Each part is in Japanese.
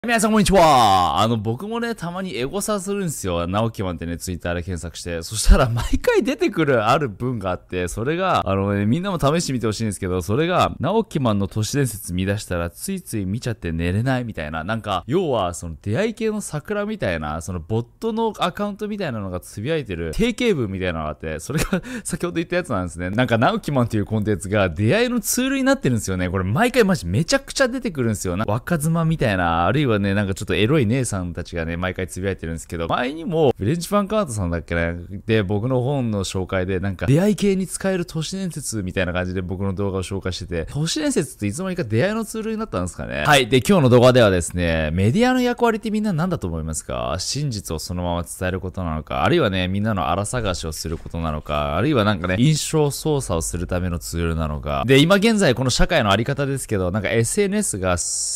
皆さんこんにちは。僕もね、たまにエゴサするんですよ。直樹マンってね、ツイッターで検索して。そしたら毎回出てくるある文があって、それが、みんなも試してみてほしいんですけど、それが、直樹マンの都市伝説見出したら、ついつい見ちゃって寝れないみたいな。なんか、要は、その出会い系の桜みたいな、そのボットのアカウントみたいなのがつぶやいてる定型文みたいなのがあって、それが先ほど言ったやつなんですね。なんか、直樹マンっていうコンテンツが出会いのツールになってるんですよね。これ毎回マジめちゃくちゃ出てくるんですよ。若妻みたいな、あるいはね、なんかちょっとエロい姉さんたちがね、毎回つぶやいてるんですけど、前にも、フレンチファンカートさんだっけね、で、僕の本の紹介で、なんか、出会い系に使える都市伝説みたいな感じで僕の動画を紹介してて、都市伝説っていつの間にか出会いのツールになったんですかね。はい。で、今日の動画ではですね、メディアの役割ってみんな何だと思いますか？真実をそのまま伝えることなのか、あるいはね、みんなの荒探しをすることなのか、あるいはなんかね、印象操作をするためのツールなのか。で、今現在この社会のあり方ですけど、なんか SNS が、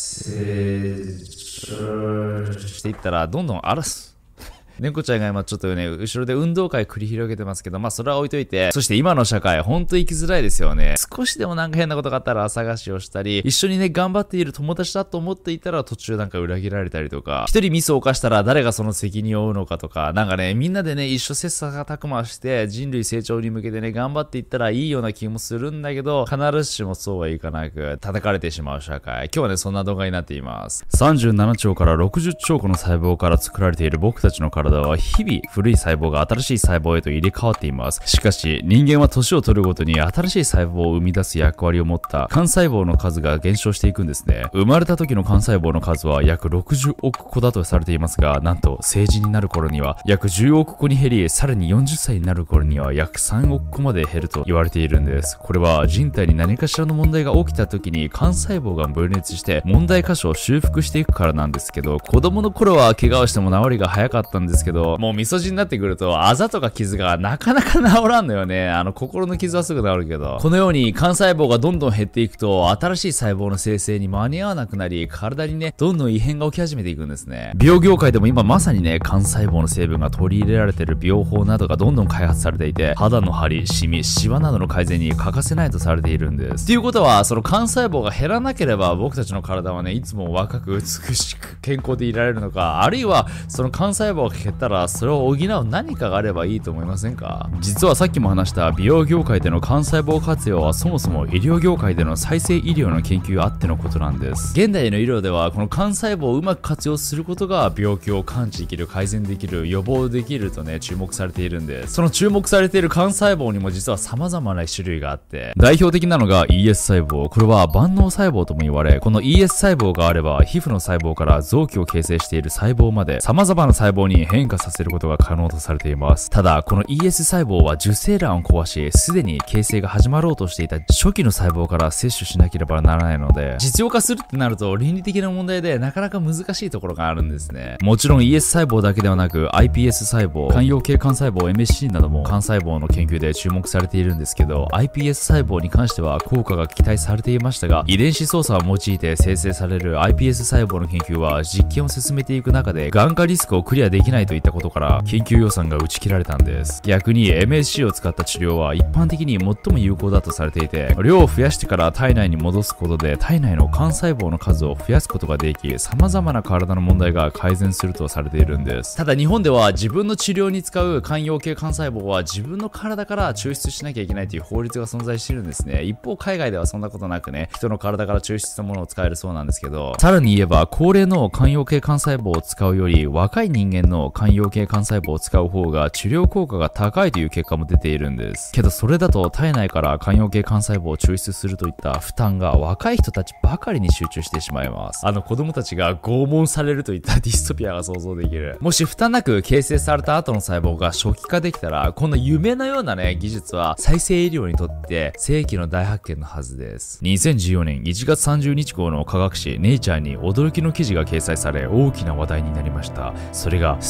していったらどんどん荒らす。猫ちゃんが今ちょっとね、後ろで運動会繰り広げてますけど、まあそれは置いといて、そして今の社会、ほんと生きづらいですよね。少しでもなんか変なことがあったら朝探しをしたり、一緒にね、頑張っている友達だと思っていたら途中なんか裏切られたりとか、一人ミスを犯したら誰がその責任を負うのかとか、なんかね、みんなでね、一緒切磋琢磨して人類成長に向けてね、頑張っていったらいいような気もするんだけど、必ずしもそうはいかなく、叩かれてしまう社会。今日はね、そんな動画になっています。37兆から60兆個の細胞から作られている僕たちの体は日々古い細胞が新しい細胞へと入れ替わっています。しかし人間は年を取るごとに新しい細胞を生み出す役割を持った幹細胞の数が減少していくんですね。生まれた時の幹細胞の数は約60億個だとされていますが、なんと成人になる頃には約10億個に減り、さらに40歳になる頃には約3億個まで減ると言われているんです。これは人体に何かしらの問題が起きた時に幹細胞が分裂して問題箇所を修復していくからなんですけど、子供の頃は怪我をしても治りが早かったんですけど、もう味噌汁になってくるとあざとか傷がなかなか治らんのよね。心の傷はすぐ治るけど、このように幹細胞がどんどん減っていくと新しい細胞の生成に間に合わなくなり、体にね、どんどん異変が起き始めていくんですね。美容業界でも今まさにね、幹細胞の成分が取り入れられている美容法などがどんどん開発されていて、肌の張り、シミ、シワなどの改善に欠かせないとされているんです。ということは、その幹細胞が減らなければ僕たちの体はね、いつも若く美しく健康でいられるのか、あるいはその幹細胞が減ったらそれを補う何かがあればいいと思いませんか？実はさっきも話した美容業界での幹細胞活用はそもそも医療業界での再生医療の研究あってのことなんです。現代の医療ではこの幹細胞をうまく活用することが病気を感知できる、改善できる、予防できるとね、注目されているんです。その注目されている幹細胞にも実は様々な種類があって、代表的なのが ES 細胞。これは万能細胞とも言われ、この ES 細胞があれば皮膚の細胞から臓器を形成している細胞まで様々な細胞に変化させることが可能とされています。ただ、この ES 細胞は受精卵を壊し、すでに形成が始まろうとしていた初期の細胞から摂取しなければならないので、実用化するってなると倫理的な問題でなかなか難しいところがあるんですね。もちろん ES 細胞だけではなく iPS 細胞、間葉系幹細胞 MSC なども幹細胞の研究で注目されているんですけど、 iPS 細胞に関しては効果が期待されていましたが、遺伝子操作を用いて生成される iPS 細胞の研究は実験を進めていく中でがん化リスクをクリアできないといったことから研究予算が打ち切られたんです。逆に MSC を使った治療は一般的に最も有効だとされていて、量を増やしてから体内に戻すことで体内の幹細胞の数を増やすことができ、様々な体の問題が改善するとされているんです。ただ日本では自分の治療に使う間葉系幹細胞は自分の体から抽出しなきゃいけないという法律が存在しているんですね。一方海外ではそんなことなくね、人の体から抽出したものを使えるそうなんですけど、さらに言えば高齢の間葉系幹細胞を使うより若い人間の間葉系幹細胞を使う方が治療効果が高いという結果も出ているんです。けどそれだと体内から間葉系幹細胞を抽出するといった負担が若い人たちばかりに集中してしまいます。子供たちが拷問されるといったディストピアが想像できる。もし負担なく形成された後の細胞が初期化できたら、この夢のようなね、技術は再生医療にとって世紀の大発見のはずです。2014年1月30日号の科学誌ネイチャーに驚きの記事が掲載され大きな話題になりました。それがス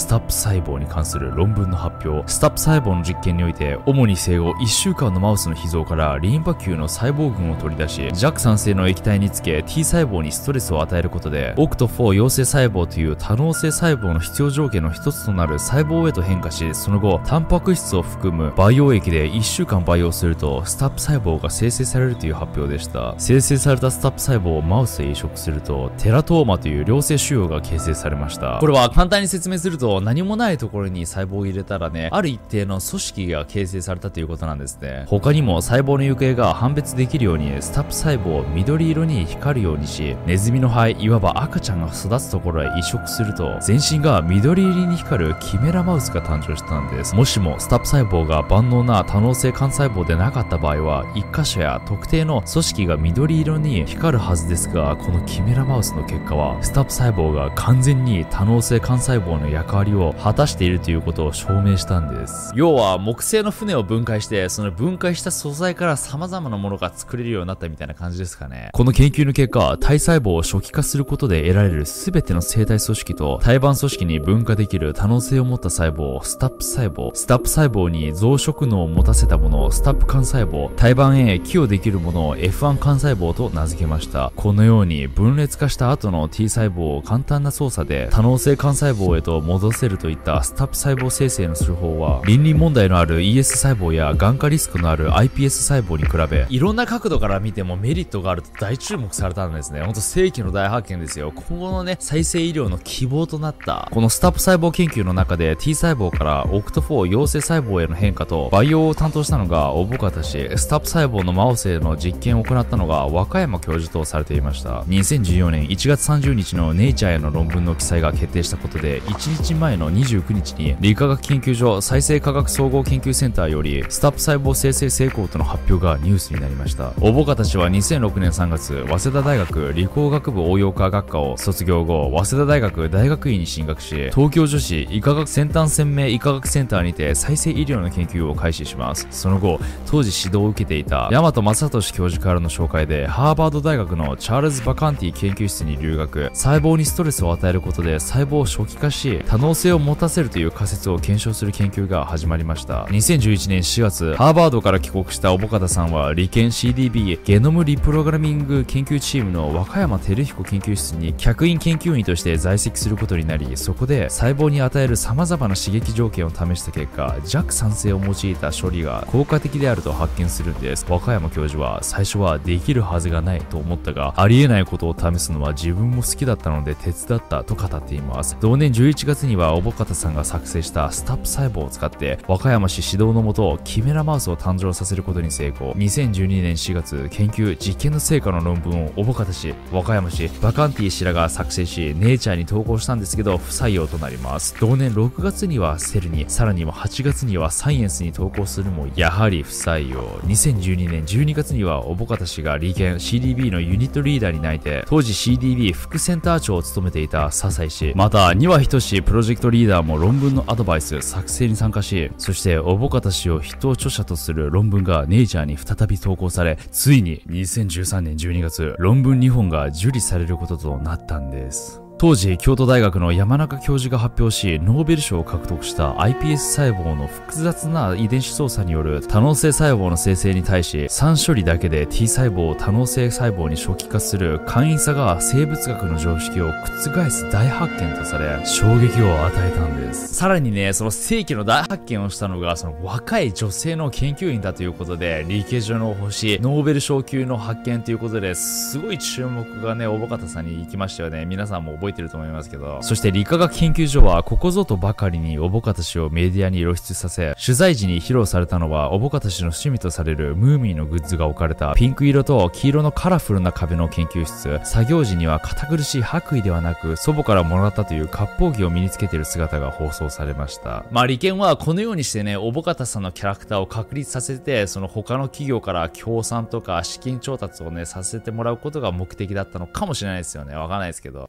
スタップ細胞に関する論文の発表。スタップ細胞の実験において、主に生後1週間のマウスの脾臓からリンパ球の細胞群を取り出し、弱酸性の液体につけ T 細胞にストレスを与えることで、OCT4 陽性細胞という多能性細胞の必要条件の一つとなる細胞へと変化し、その後、タンパク質を含む培養液で1週間培養すると、スタップ細胞が生成されるという発表でした。生成されたスタップ細胞をマウスへ移植すると、テラトーマという良性腫瘍が形成されました。これは簡単に説明すると、何もないところに細胞を入れたらね、ある一定の組織が形成されたということなんですね。他にも細胞の行方が判別できるように、スタップ細胞を緑色に光るようにし、ネズミの肺、いわば赤ちゃんが育つところへ移植すると、全身が緑入りに光るキメラマウスが誕生したんです。もしもスタップ細胞が万能な多能性幹細胞でなかった場合は、一箇所や特定の組織が緑色に光るはずですが、このキメラマウスの結果は、スタップ細胞が完全に多能性幹細胞の役割を果たしているということを証明したんです。要は木製の船を分解して、その分解した素材から様々なものが作れるようになったみたいな感じですかね。この研究の結果、体細胞を初期化することで得られる全ての生体組織と胎盤組織に分化できる多能性を持った細胞、スタップ細胞、スタップ細胞に増殖能を持たせたものをスタップ幹細胞、胎盤へ寄与できるものを F1 幹細胞と名付けました。このように分裂化した後の T 細胞を簡単な操作で多能性幹細胞へと戻せるといったスタップ細胞生成の手法は、倫理問題のある ES 細胞や眼科リスクのある iPS 細胞に比べ、いろんな角度から見てもメリットがあると大注目されたんですね。ほんと世紀の大発見ですよ。今後のね、再生医療の希望となった、このスタップ細胞研究の中で T 細胞から OCT4 陽性細胞への変化と培養を担当したのが小保方氏、スタップ細胞のマウスへの実験を行ったのが和歌山教授とされていました。2014年1月30日のネイチャーへの論文の記載が決定したことで、1日前の29日に理化学研究所再生科学総合研究センターよりスタップ細胞生成成功との発表がニュースになりました。小保方氏は2006年3月、早稲田大学理工学部応用科学科を卒業後、早稲田大学大学院に進学し、東京女子医科学先端鮮明医科学センターにて再生医療の研究を開始します。その後、当時指導を受けていた大和正俊教授からの紹介で、ハーバード大学のチャールズ・バカンティ研究室に留学、細胞にストレスを与えることで細胞を初期化し、多能性を持たせるという仮説を検証する研究が始まりました。2011年4月、ハーバードから帰国した小保方さんは、理研 CDB ゲノムリプログラミング研究チームの和歌山照彦研究室に客員研究員として在籍することになり、そこで細胞に与える様々な刺激条件を試した結果、弱酸性を用いた処理が効果的であると発見するんです。和歌山教授は、最初はできるはずがないと思ったが、ありえないことを試すのは自分も好きだったので手伝ったと語っています。同年11月には小保方さんが作成したスタップ細胞を使って和歌山市指導のもとキメラマウスを誕生させることに成功。2012年4月、研究実験の成果の論文を小保方氏、和歌山市、バカンティ氏らが作成し、ネイチャーに投稿したんですけど不採用となります。同年6月にはセルに、さらには8月にはサイエンスに投稿するもやはり不採用。2012年12月には小保方氏が理研 CDB のユニットリーダーに内定、当時 CDB 副センター長を務めていた笹井氏、また庭仁氏プロジェクトリーダーも論文のアドバイス作成に参加し、そして小保方氏を筆頭著者とする論文がネイチャーに再び投稿され、ついに2013年12月、論文2本が受理されることとなったんです。当時、京都大学の山中教授が発表し、ノーベル賞を獲得した iPS 細胞の複雑な遺伝子操作による多能性細胞の生成に対し、3処理だけで T 細胞を多能性細胞に初期化する簡易さが生物学の常識を覆す大発見とされ、衝撃を与えたんです。さらにね、その世紀の大発見をしたのが、その若い女性の研究員だということで、理系上の星、ノーベル賞級の発見ということで、すごい注目がね、小保方さんに行きましたよね。皆さんも覚えてると思いますけど、そして理化学研究所はここぞとばかりに小保方氏をメディアに露出させ、取材時に披露されたのは小保方氏の趣味とされるムーミーのグッズが置かれたピンク色と黄色のカラフルな壁の研究室。作業時には堅苦しい白衣ではなく、祖母からもらったという割烹着を身につけている姿が放送されました。まあ理研はこのようにしてね、小保方さんのキャラクターを確立させて、その他の企業から協賛とか資金調達をね、させてもらうことが目的だったのかもしれないですよね。わかんないですけど。しかしこ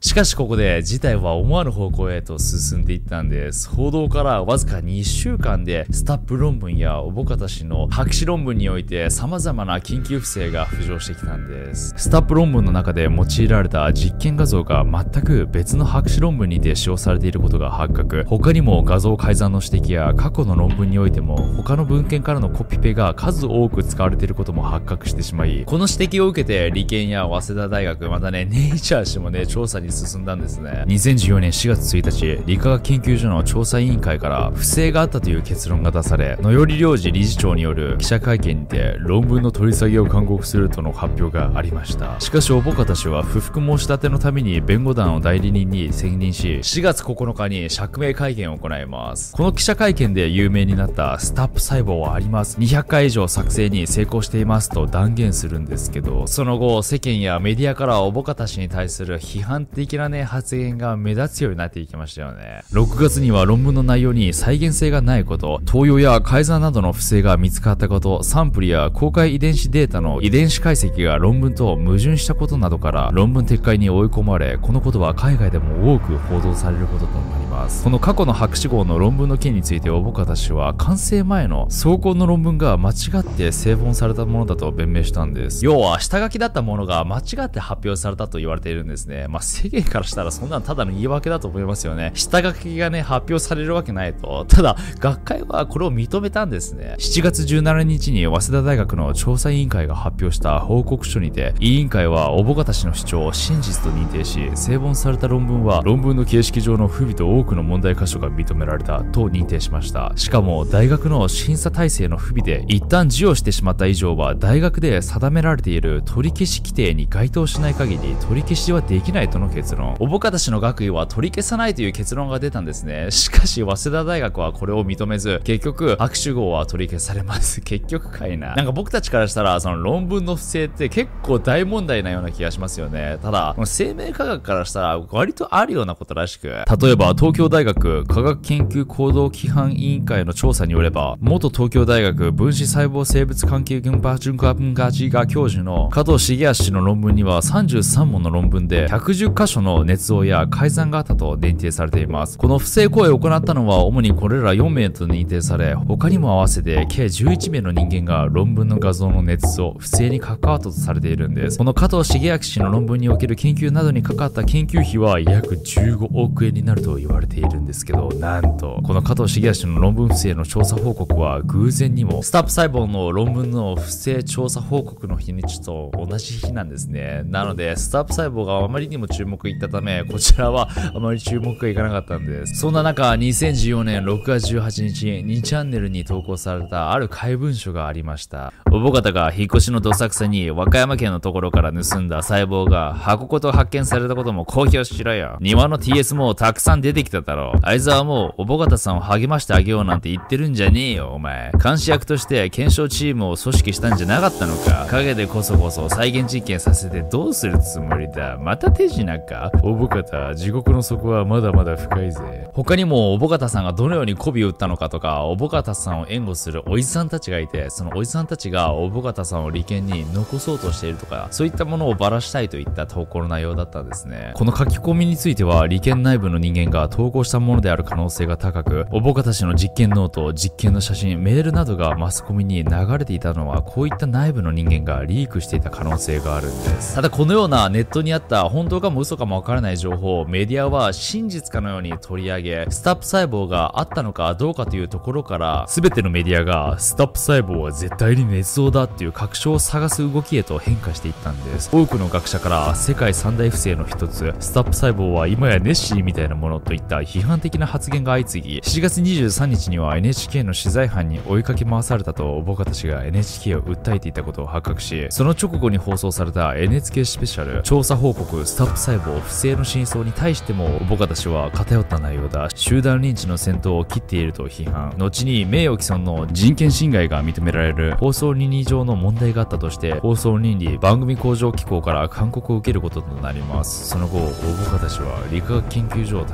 こで事態は思わぬ方向へと進んでいったんです。報道からわずか2週間でスタップ論文や小保方氏の博士論文において様々な緊急不正が浮上してきたんです。スタップ論文の中で用いられた実験画像が全く別の博士論文にて使用されていることが発覚。他にも画像改ざんの指摘や過去の論文においても他の文献からのコピペが数多く使われていることも発覚してしまい、この指摘を受けて理研や早稲田大学、またねネイチャー氏もね調査に進んだんですね。2014年4月1日、理化学研究所の調査委員会から不正があったという結論が出され、野寄良二理事長による記者会見にて論文の取り下げを勧告するとの発表がありました。しかし小保方氏は不服申し立てのために弁護団を代理人に選任し、4月9日に釈明会見を行います。この記者会見で有名になったスタップ細胞はあります、200回以上作成に成功していますと断言するんですけど、その後世間やメディアから小保方氏に対する批判的なね発言が目立つようになっていきましたよね。6月には論文の内容に再現性がないこと、盗用や改ざんなどの不正が見つかったこと、サンプルや公開遺伝子データの遺伝子解析が論文と矛盾したことなどから論文撤回に追い込まれ、このことは海外でも多く報道されることとなります。この過去の博士号の論文の件について小保方氏は完成前の草稿の論文が間違って製本されたものだと弁明したんです。要は下書きだったものが間違って発表されたと言われているんですね。世間からしたらそんなのただの言い訳だと思いますよね。下書きがね発表されるわけないと。ただ学会はこれを認めたんですね。7月17日に早稲田大学の調査委員会が発表した報告書にて、委員会は小保方氏の主張を真実と認定し、製本された論文は論文の形式上の不備と多くの問題箇所が認められたと認定しました。しかも大学の審査体制の不備で一旦授与してしまった以上は大学で定められている取り消し規定に該当しない限り取り消しはできないとの結論。小保方氏の学位は取り消さないという結論が出たんですね。しかし早稲田大学はこれを認めず、結局博士号は取り消されます。結局かいな。なんか僕たちからしたらその論文の不正って結構大問題なような気がしますよね。ただ生命科学からしたら割とあるようなことらしく、例えば東京大学科学研究行動規範委員会の調査によれば、元東京大学分子細胞生物関係群化循化文化事が教授の加藤茂康氏の論文には33問の論文で110箇所の捏造や改ざんがあったと認定されています。この不正行為を行ったのは主にこれら4名と認定され、他にも合わせて計11名の人間が論文の画像の捏造、不正に関わったとされているんです。この加藤茂康氏の論文における研究などに関わった研究費は約15億円になると言われているんですけど、なんとこの加藤茂康氏の論文不正の調査報告は偶然にもスタップ細胞の論文の不正調査報告の日にちと同じ日なんですね。なのでスタップ細胞があまりにも注目いったため、こちらはあまり注目がいかなかったんです。そんな中、2014年6月18日2チャンネルに投稿されたある怪文書がありました。小保方が引っ越しのどさくさに和歌山県のところから盗んだ細胞が箱ごと発見されたことも公表しろよ。庭の TS もたくさん出てきただろう。あいつはもう小保方さんを励ましてあげようなんて言ってるんじゃねえよお前。監視役として検証チームを組織したんじゃなかったのか。陰でこそこそ再現実験させてどうするつもりだ。また手品か。小保方、地獄の底はまだまだ深いぜ。他にも小保方さんがどのように媚びを打ったのかとか、小保方さんを援護するおじさんたちがいて、そのおじさんたちが小保方さんを利権に残そうとしているとか、そういったものをばらしたいといった投稿の内容だったんですね。この書き込みについては利権内部の人間が投稿したものである可能性が高く、小保方氏の実験ノート、実験の写真、メールなどがマスコミに流れていたのは、こういった内部の人間がリークしていた可能性があるんです。ただこのようなネットにあった本当かも嘘かもわからない情報をメディアは真実かのように取り上げ、スタップ細胞があったのかどうかというところから、全てのメディアがスタップ細胞は絶対に捏造だっていう確証を探す動きへと変化していったんです。多くの学者から世界三大不正の一つ、スタップ細胞は今やネッシーみたいなものといった批判的な発言が相次ぎ、7月23日には NHK の取材班に追いかけ回されたと小保方氏が NHK を訴えていたことを発覚し、その直後に放送された NHK スペシャル調査報告スタップ細胞不正の真相に対しても小保方氏は偏った内容だ、集団リンチの先頭を切っていると批判。後に名誉毀損の人権侵害が認められる放送倫理上の問題があったとして、放送倫理番組向上機構から勧告を受けることとなります。その後、小保方氏は理化学研究所を退職。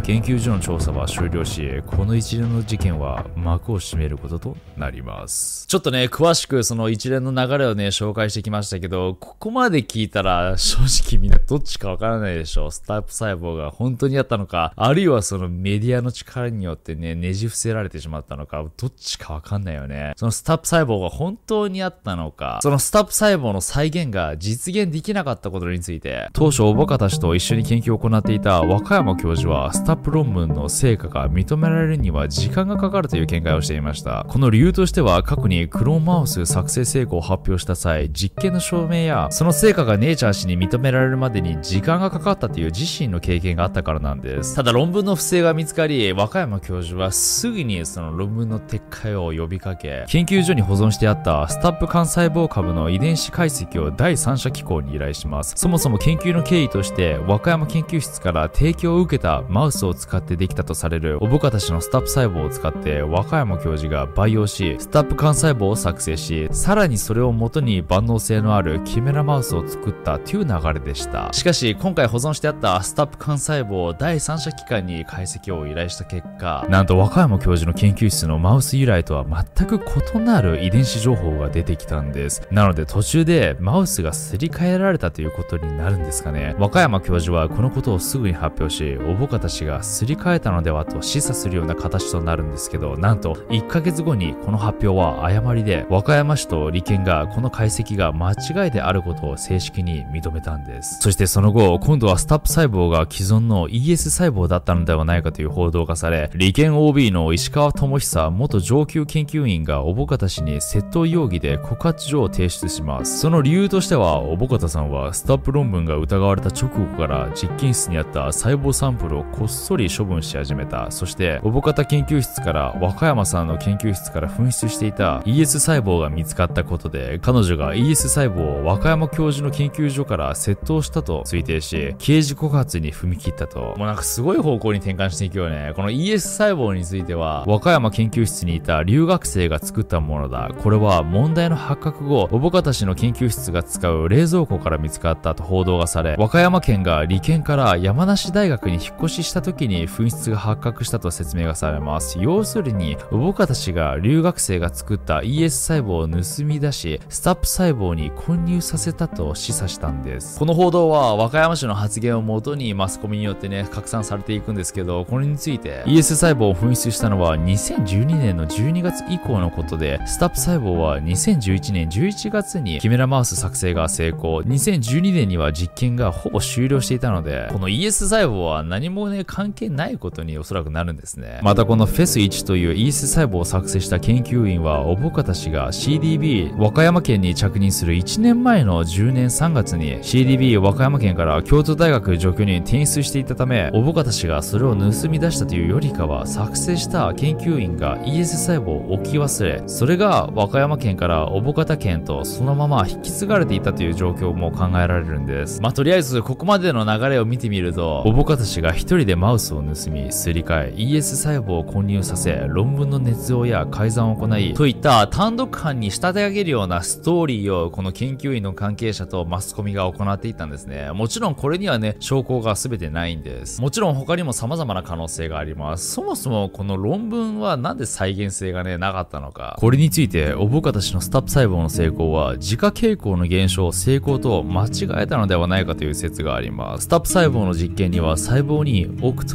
研究所の調査は終了し、この一連の事件は幕を閉めることとなります。ちょっとね、詳しくその一連の流れをね、紹介してきましたけど、ここまで聞いたら正直みんなどっちかわからないでしょ。スタップ細胞が本当にあったのか、あるいはそのメディアの力によってね、ねじ伏せられてしまったのか、どっちかわかんないよね。そのスタップ細胞が本当にあったのか、そのスタップ細胞の再現が実現できなかったことについて、当初おバカたちと一緒に研究を行っていた和歌山教授は、スタップ論文の成果が認められるには時間がかかるという見解をしていました。この理由としては、過去にクローンマウス作成成功を発表した際、実験の証明やその成果がネイチャー誌に認められるまでに時間がかかったという自身の経験があったからなんです。ただ論文の不正が見つかり、和歌山教授はすぐにその論文の撤回を呼びかけ、研究所に保存してあったスタップ幹細胞株の遺伝子解析を第三者機構に依頼します。そもそも研究の経緯として、和歌山研究室から提供を受けたマウスを使ってできたとされるおぼかたちのスタップ細胞を使って和歌山教授が培養し、スタップ幹細胞を作成し、さらにそれを元に万能性のあるキメラマウスを作ったという流れでした。しかし今回保存してあったスタップ幹細胞を第三者機関に解析を依頼した結果、なんと和歌山教授の研究室のマウス由来とは全く異なる遺伝子情報が出てきたんです。なので途中でマウスがすり替えられたということになるんですかね。和歌山教授はこのことをすぐに発表し、おぼかたちがすり替えたのではと示唆するような形となるんですけど、なんと1ヶ月後にこの発表は誤りで、和歌山市と理研がこの解析が間違いであることを正式に認めたんです。そしてその後、今度はスタップ細胞が既存の ES 細胞だったのではないかという報道がされ、理研 OB の石川智久元上級研究員がおぼかた氏に窃盗容疑で告発状を提出します。その理由としては、おぼかたさんはスタップ論文が疑われた直後から実験室にあった細胞サンプルをこっそり処分し始めた。そしておぼかた研究室から和歌山さんの研究室から紛失していた ES 細胞が見つかったことで、彼女が ES 細胞を和歌山教授の研究所から窃盗したと推定し、刑事告発に踏み切ったと。もうなんかすごい方向に転換していくよね。この ES 細胞については、和歌山研究室にいた留学生が作ったものだ。これは問題の発覚後、おぼかた氏の研究室が使う冷蔵庫から見つかったと報道がされ、和歌山県が理研から山梨大学に引っ越しした時に紛失が発覚したと説明がされます。要するに、おぼかた氏が留学生が作った ES 細胞を盗み出し、スタップ細胞に混入させたと示唆したんです。この報道は和歌山市の発言をもとにマスコミによってね、拡散されていくんですけど、これについて ES 細胞を紛失したのは2012年の12月以降のことで、スタップ細胞は2011年11月にキメラマウス作成が成功、2012年には実験がほぼ終了していたので、この ES 細胞は何もね、関係ないことにおそらくなるんですね。またこの FES1 という ES 細胞を作成した研究員は、おぼかた氏が CDB 和歌山県に着任する1年前の10年3月に CDB 和歌山県から京都大学助教に転出していたため、おぼかた氏がそれを盗み出したというよりかは、作成した研究員が ES 細胞を置き忘れ、それが和歌山県からおぼかた県とそのまま引き継がれていたという状況も考えられるんです。とりあえずここまでの流れを見てみると、おぼかた氏が一人でマウスを盗み、すり替え、ES 細胞を混入させ、論文の捏造や改ざんを行い、といった単独犯に仕立て上げるようなストーリーをこの研究員の関係者とマスコミが行っていったんですね。もちろんこれにはね、証拠が全てないんです。もちろん他にも様々な可能性があります。そもそもこの論文はなんで再現性がね、なかったのか。これについて、おぼかた氏のスタップ細胞の成功は、自家傾向の減少を成功と間違えたのではないかという説があります。スタップ細胞の実験には細胞に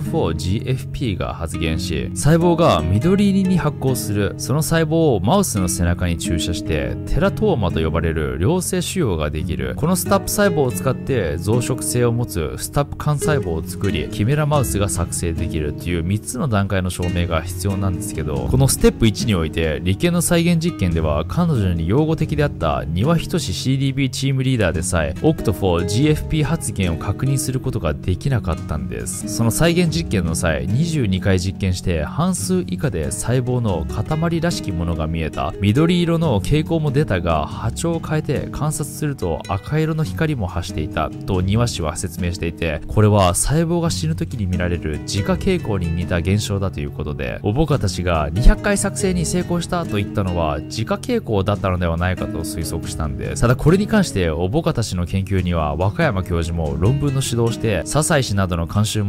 OCT4GFP が発現し、細胞が緑入りに発光する。その細胞をマウスの背中に注射して、テラトーマと呼ばれる良性腫瘍ができる。このスタップ細胞を使って増殖性を持つスタップ幹細胞を作り、キメラマウスが作成できるという3つの段階の証明が必要なんですけど、このステップ1において、理研の再現実験では彼女に擁護的であった庭仁 CDB チームリーダーでさえ、OCT4GFP 発現を確認することができなかったんです。その再現実験の際、22回実験して半数以下で細胞の塊らしきものが見えた。緑色の傾向も出たが、波長を変えて観察すると赤色の光も発していたと庭師は説明していて、これは細胞が死ぬ時に見られる自家傾向に似た現象だということで、おぼかたちが200回作成に成功したと言ったのは自家傾向だったのではないかと推測したんです。ただこれに関しておぼかたちの研究には和歌山教授も論文の指導をして、笹井氏などの監修もあったため、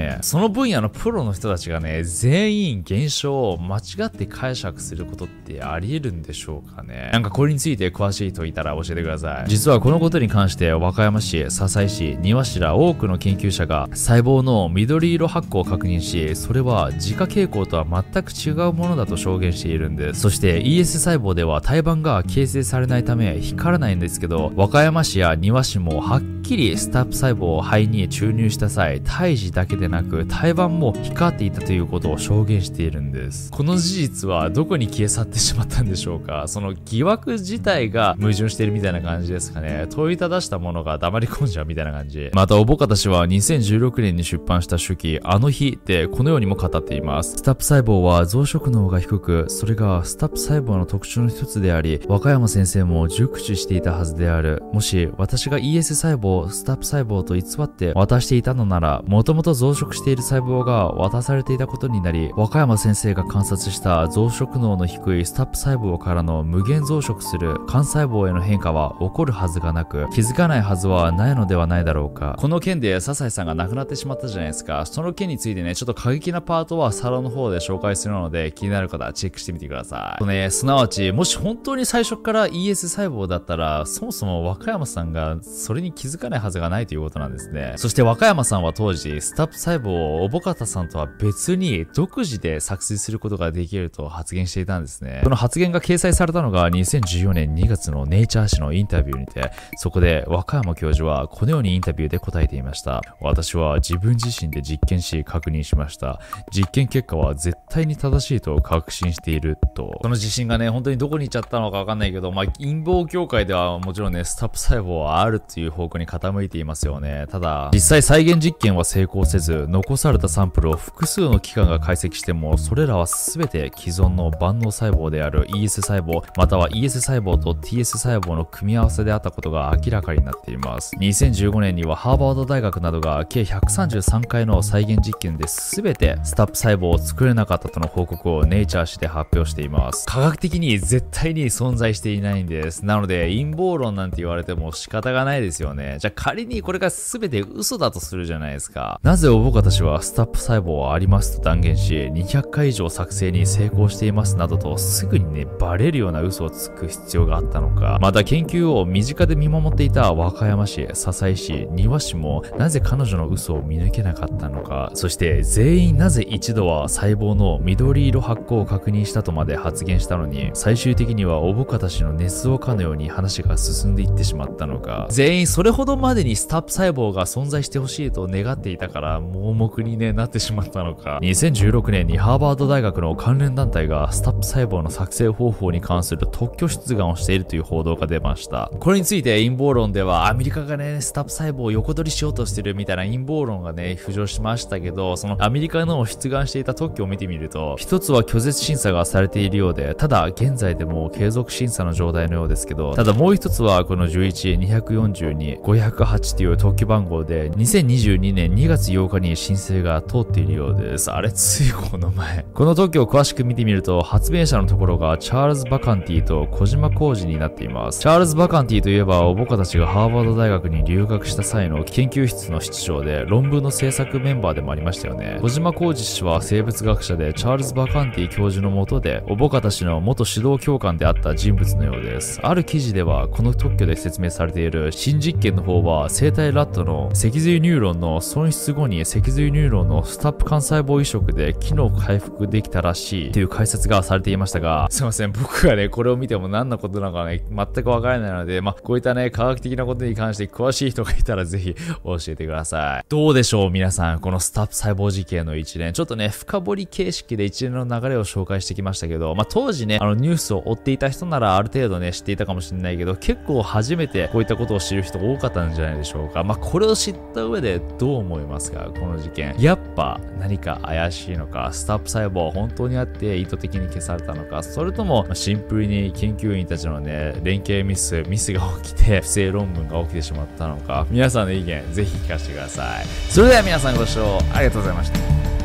ね。その分野のプロの人たちがね、全員現象を間違って解釈することってあり得るんでしょうかね。なんかこれについて詳しい人いたら教えてください。実はこのことに関して和歌山市、笹井市、庭師ら多くの研究者が細胞の緑色発光を確認し、それは自家傾向とは全く違うものだと証言しているんです。そして ES 細胞では胎盤が形成されないため光らないんですけど、和歌山市や庭師もはっきりスタップ細胞を肺に注入した際、胎児だけでなく胎盤も光っていたということを証言しているんです。この事実はどこに消え去ってしまったんでしょうか。その疑惑自体が矛盾しているみたいな感じですかね。問いただしたものが黙り込んじゃうみたいな感じ。また、おぼかた氏は2016年に出版した手記、あの日でこのようにも語っています。スタップ細胞は増殖能が低く、それがスタップ細胞の特徴の一つであり、和歌山先生も熟知していたはずである。もし私が ES 細胞をスタップ細胞と偽って渡していたのなら、もともと増殖している細胞が渡されていたことになり、和歌山先生が観察した増殖能の低いスタップ細胞からの無限増殖する幹細胞への変化は起こるはずがなく、気づかないはずはないのではないだろうか。この件で笹井さんが亡くなってしまったじゃないですか。その件についてね、ちょっと過激なパートはサロンの方で紹介するので、気になる方はチェックしてみてください。すなわち、もし本当に最初から ES 細胞だったら、そもそも和歌山さんがそれに気づかないはずがないということなんですね。そして和歌山さんは当時、スタップ細胞をおぼかたさんとは別に独自で作成することができると発言していたんですね。この発言が掲載されたのが2014年2月のネイチャー誌のインタビューにて、そこで和歌山教授はこのようにインタビューで答えていました。私は自分自身で実験し確認しました。実験結果は絶対に正しいと確信していると。この自信がね、本当にどこに行っちゃったのかわかんないけど、陰謀協会ではもちろんね、スタップ細胞はあるっていう方向に傾いていますよね。ただ、実際再現実験は成功せず、残されたサンプルを複数の機関が解析しても、それらは全て既存の万能細胞である ES 細胞、または ES 細胞と TS 細胞の組み合わせであったことが明らかになっています。2015年にはハーバード大学などが計133回の再現実験で全てスタップ細胞を作れなかったとの報告をネイチャー誌で発表しています。科学的に絶対に存在していないんです。なので陰謀論なんて言われても仕方がないですよね。じゃあ仮にこれが全て嘘だとするじゃないですか。なぜおぼかたちはスタップ細胞はありますと断言し、200回以上作成に成功していますなどとすぐにね、バレるような嘘をつく必要があったのか。また研究を身近で見守っていた和歌山市、笹井市、庭市もなぜ彼女の嘘を見抜けなかったのか。そして全員なぜ一度は細胞の緑色発光を確認したとまで発言したのに、最終的にはおぼかた氏の熱をかのように話が進んでいってしまったのか。全員それほどまでにスタップ細胞が存在してほしいと願っていたから盲目にね、なってしまったのか。2016年にハーバード大学の関連団体がスタップ細胞の作成方法に関する特許出願をしているという報道が出ました。これについて陰謀論ではアメリカがね、スタップ細胞を横取りしようとしてるみたいな陰謀論がね、浮上しましたけど、そのアメリカの出願していた特許を見てみると、一つは拒絶審査がされているようで、ただ現在でも継続審査の状態のようですけど、ただもう一つはこの11、242、508という特許番号で2022年2月8日に申請が通っているようです。あれついこの前。この特許を詳しく見てみると、発明者のところがチャールズ・バカンティと小島浩二になっています。チャールズ・バカンティといえば、おぼかたちがハーバード大学に留学した際の研究室の室長で、論文の制作メンバーでもありましたよね。小島浩二氏は生物学者で、チャールズ・バカンティ教授の下で、おぼかた氏の元指導教官であった人物のようです。ある記事では、この特許で説明されている新実験の方は、生体ラットの脊髄ニューロンの損失後に脊髄ニューロンのスタップ幹細胞移植で機能回復できたらしいという解説がされていましたが、すいません、僕がね、これを見ても何のことなのかね、全くわからないので、こういったね、科学的なことに関して詳しい人がいたらぜひ教えてください。どうでしょう皆さん、このスタップ細胞事件の一連、ちょっとね、深掘り形式で一連の流れを紹介してきましたけど、当時ね、ニュースを追っていた人ならある程度ね、知っていたかもしれないけど、結構初めてこういったことを知る人多かったんじゃないでしょうか。これを知った上でどう思いますかこの事件。やっぱ何か怪しいのか、スタップ細胞は本当にあって意図的に消されたのか、それともシンプルに研究員たちのね、連携ミスが起きて不正論文が起きてしまったのか、皆さんの意見ぜひ聞かせてください。それでは皆さんご視聴ありがとうございました。